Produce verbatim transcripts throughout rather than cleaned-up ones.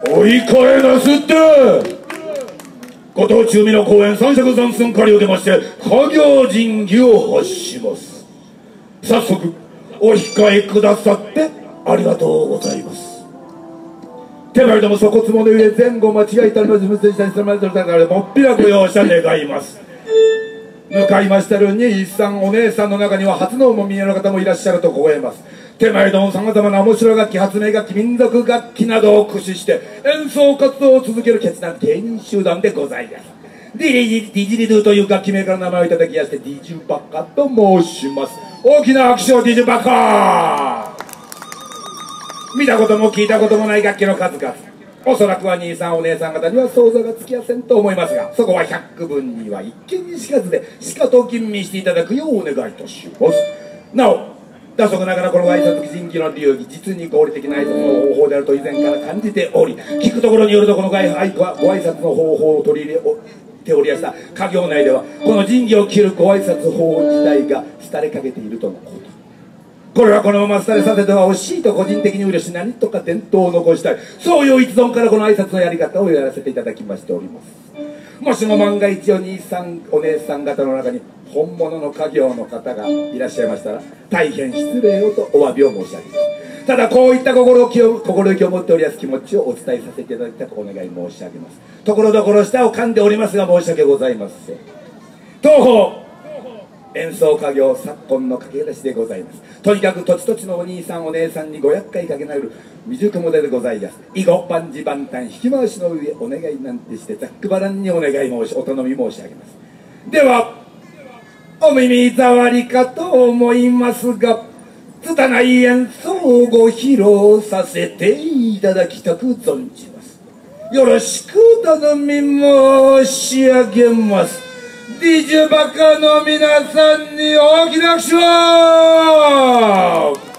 追い替えなすって。ご当地海の公園三尺三寸借り受けまして家業仁義を発します。早速お控えくださってありがとうございます。手前ども粗骨物入れ前後間違えたりまず無線したりするまでだからもっぴらご容赦願います。向かいましたる兄さんお姉さんの中には初のおもみえの方もいらっしゃると凍えます。手前どもさまざまな面白楽器発明楽器民族楽器などを駆使して演奏活動を続ける決断芸人集団でございます。ディリジディジリドゥという楽器名から名前をいただきましてディジュバカと申します。大きな拍手をディジュバカ。見たことも聞いたこともない楽器の数々、おそらくは兄さんお姉さん方には想像がつきやせんと思いますが、そこは百分には一見にしかずでしかと吟味していただくようお願いいたします。なお打足ながらこの挨拶人気の流儀実に合理的な挨拶の方法であると以前から感じており、聞くところによるとこのご挨拶の方法を取り入れておりやした家業内ではこの仁義を切るご挨拶法自体が廃れかけているとのこと。これはこのまま廃れさせては惜しいと個人的に嬉し何とか伝統を残したい、そういう一存からこの挨拶のやり方をやらせていただきましております。もしも万が一お兄さんお姉さん方の中に本物の家業の方がいらっしゃいましたら大変失礼をとお詫びを申し上げます。ただこういった心意気を心意気を持っておりやす気持ちをお伝えさせていただきたくお願い申し上げます。ところどころ舌を噛んでおりますが申し訳ございません。東方演奏家業昨今の駆け出しでございます。とにかく土地土地のお兄さんお姉さんにご厄介かけなる未熟者でございます。以後万事万端引き回しの上お願いなんてしてざっくばらんにお願い申しお頼み申し上げます。ではお耳障りかと思いますが拙い演奏をご披露させていただきたく存じます。よろしくお頼み申し上げます。ディジュバカの皆さんに大きな拍手を。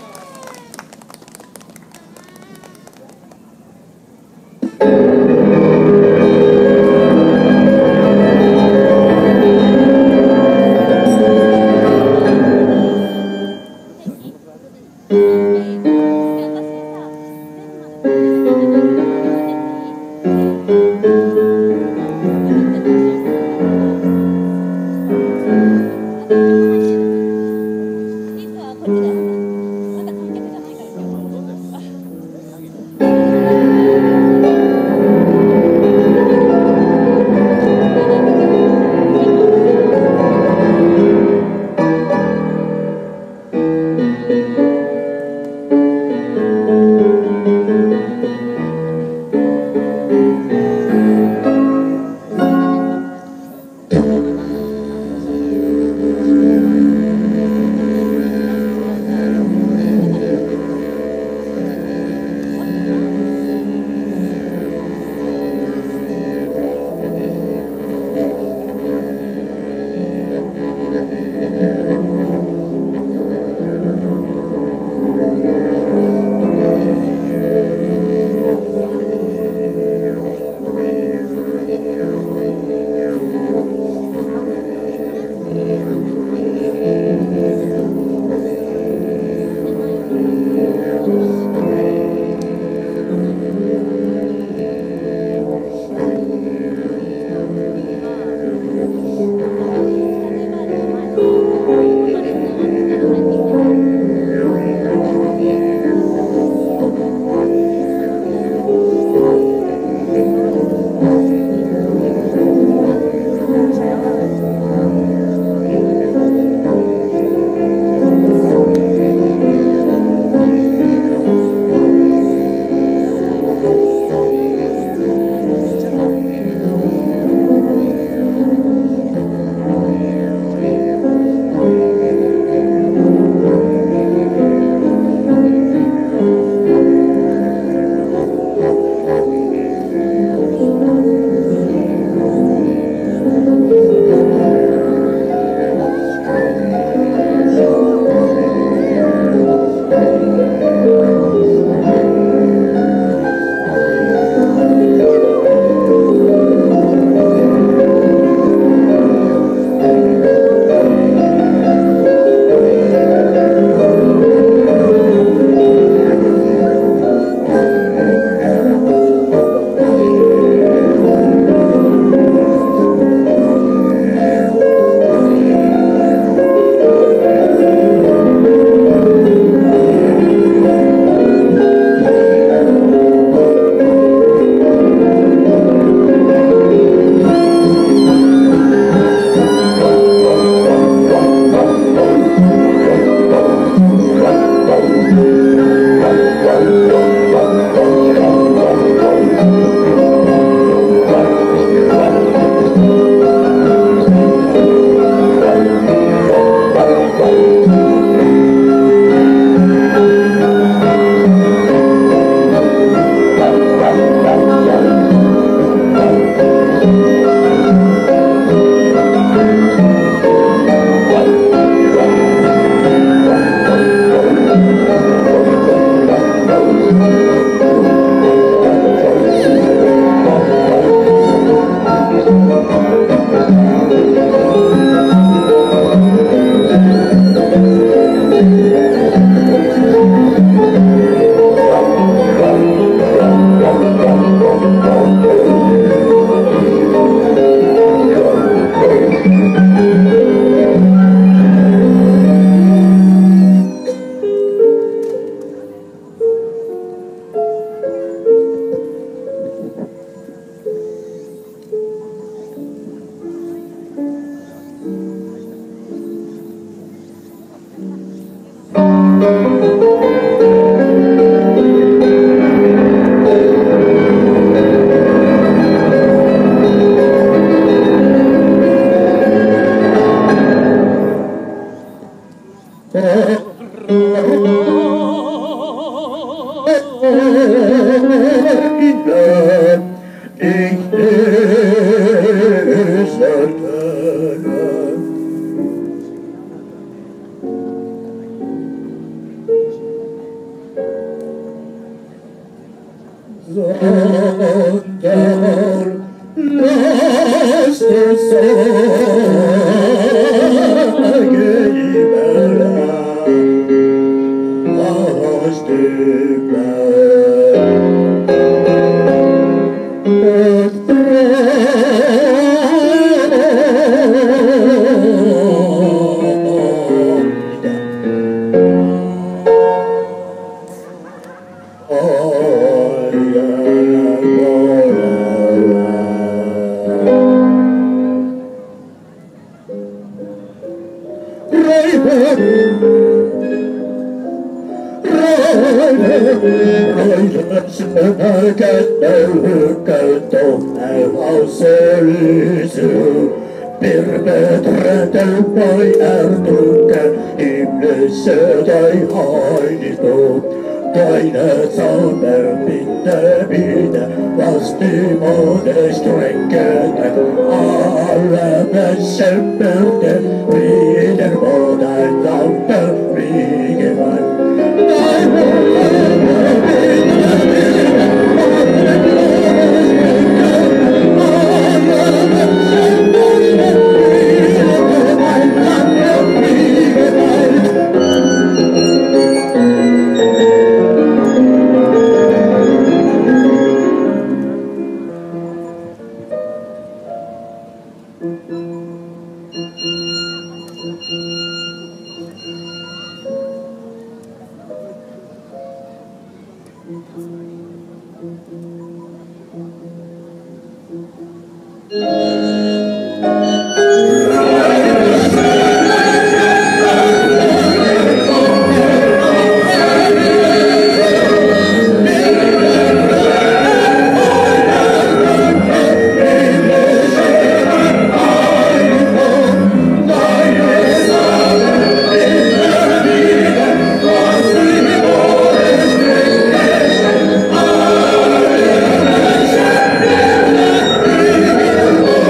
Oh,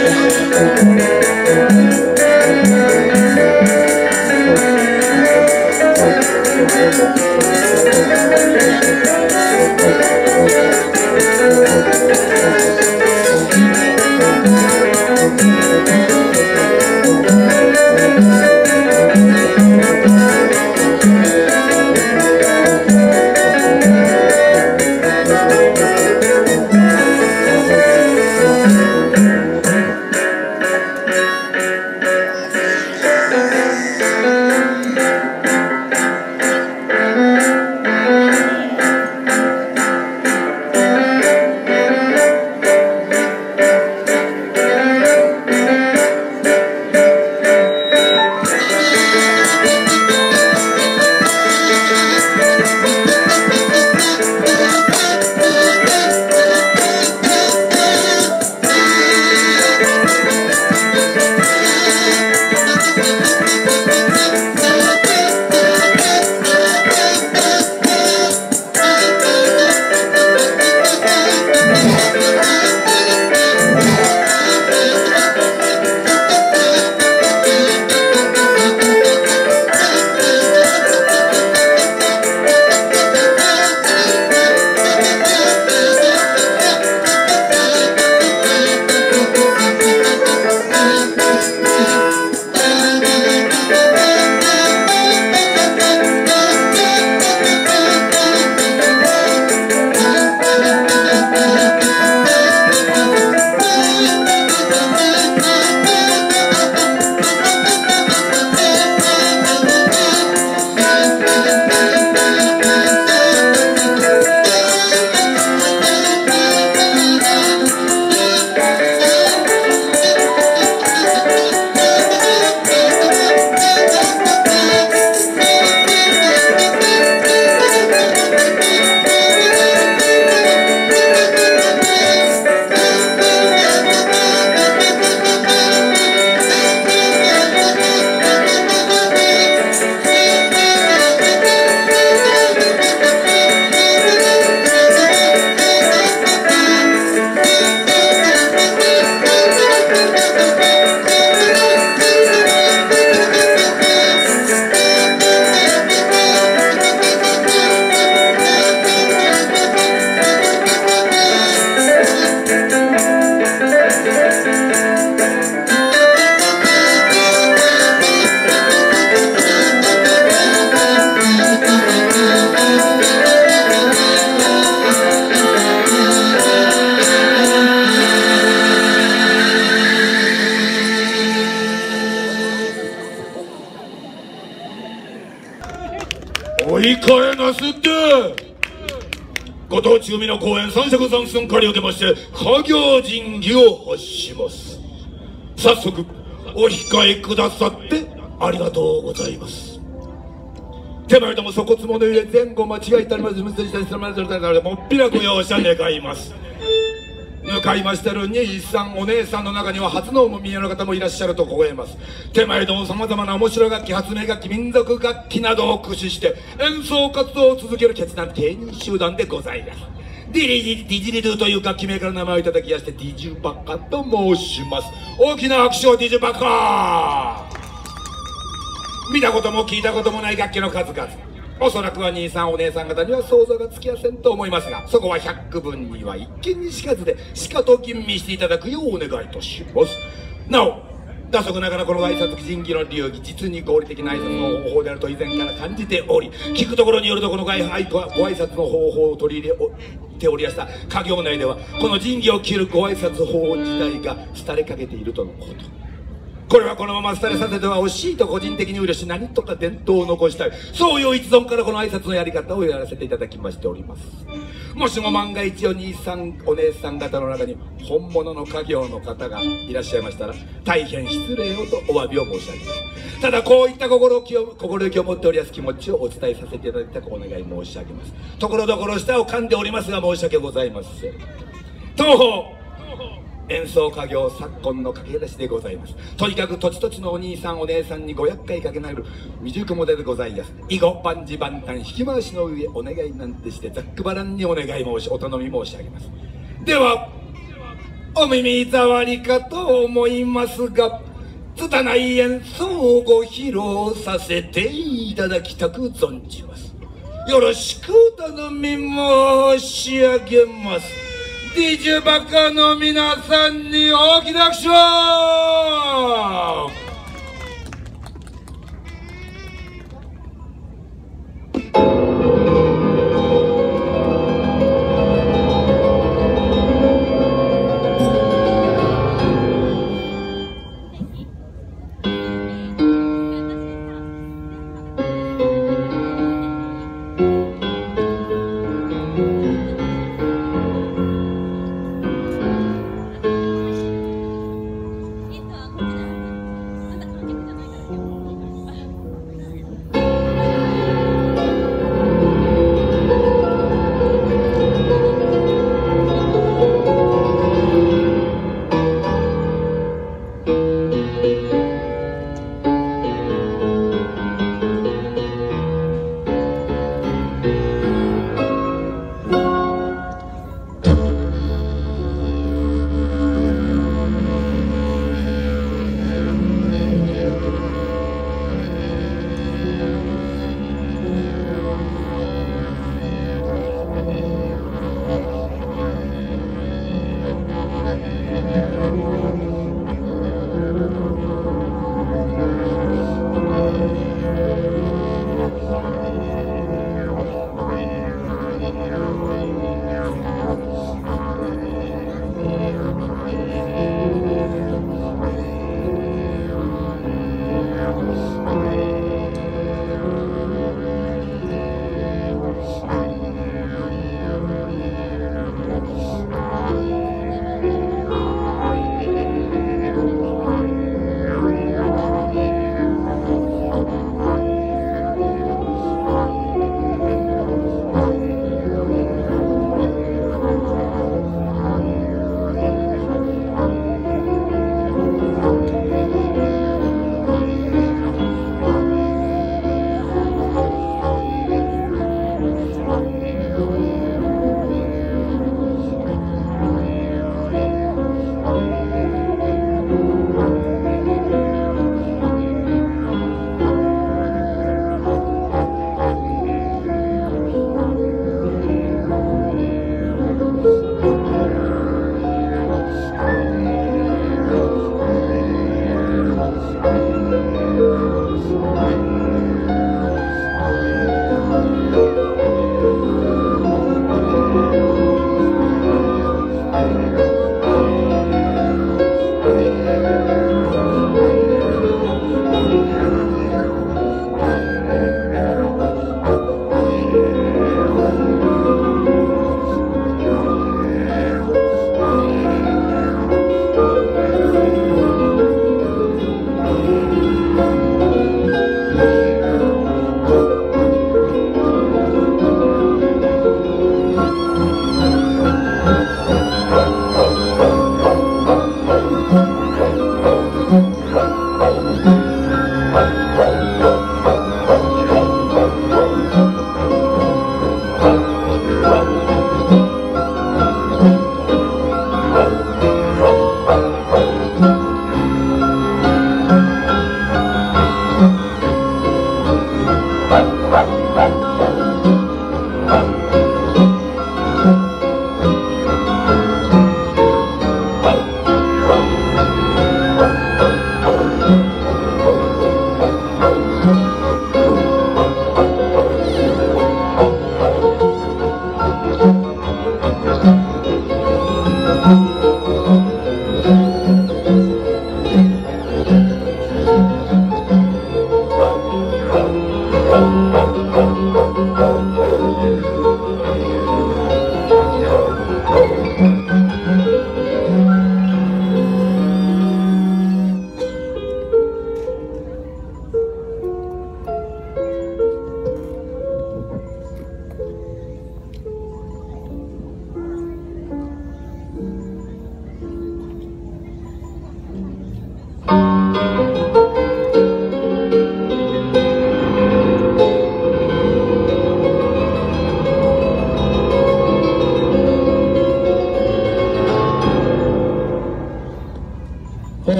追い替えなすってご当地海の公演三尺三寸借り受けまして家業仁義を発します。早速お控えくださってありがとうございます。手前とも粗骨物入れ前後間違えたりまずむすりしたりするまでもっぴらご容赦願います。向かいましてる兄さんお姉さんの中には初のお見えの方もいらっしゃると凍えます。手前どもさまざまな面白楽器発明楽器民族楽器などを駆使して演奏活動を続ける決断芸人集団でございます。ディリジリディジリドゥという楽器名から名前をいただきましてディジュバカと申します。大きな拍手をディジュバカ。見たことも聞いたこともない楽器の数々、おそらくは兄さんお姉さん方には想像がつきやせんと思いますが、そこは百句分には一見にしかずでしかと吟味していただくようお願いとします。なお打足ながらこの挨拶仁義の流儀実に合理的な挨拶の方法であると以前から感じており、聞くところによるとこのご挨拶の方法を取り入れておりやした家業内ではこの仁義を切るご挨拶法自体が廃れかけているとのこと。これはこのまま廃れさせては惜しいと個人的に憂慮し、何とか伝統を残したい、そういう一存からこの挨拶のやり方をやらせていただきましております。もしも万が一お兄さんお姉さん方の中に本物の家業の方がいらっしゃいましたら大変失礼をとお詫びを申し上げます。ただこういった心意気を心意気を持っておりやす気持ちをお伝えさせていただきたくお願い申し上げます。ところどころ舌を噛んでおりますが申し訳ございません。東方演奏家業昨今の駆け出しでございます。とにかく土地土地のお兄さんお姉さんにご厄介かけなる未熟者でございます。以後万事万端引き回しの上お願いなんてしてざっくばらんにお願い申しお頼み申し上げます。ではお耳障りかと思いますが、拙い演奏をご披露させていただきたく存じます。よろしくお頼み申し上げます。ディージェー バカの皆さんに大きな拍手を。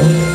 ます。